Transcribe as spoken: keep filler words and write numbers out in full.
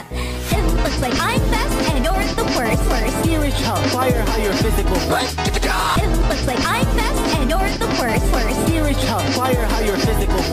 It looks like I'm best and you're the worst. Worst. Here is how fire how your physical. It looks like I'm best and you're the worst. Worst. Here is how fire how your physical.